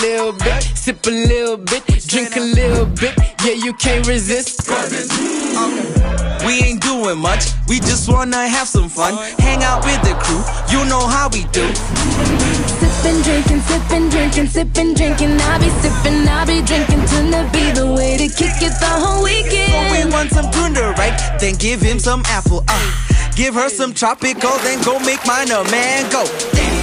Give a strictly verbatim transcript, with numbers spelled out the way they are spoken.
little bit, sip a little bit, drink a little bit. Yeah, you can't resist. We ain't doing much, we just wanna have some fun. Hang out with the crew, you know how we do. Sippin', drinking, sippin', drinking, sippin', drinking. I'll be sippin', I'll be drinking. Tunda be the way to kick it the whole weekend. So we want some Tunda, right? Then give him some apple, uh Give her some Tropikal, then go make mine a mango.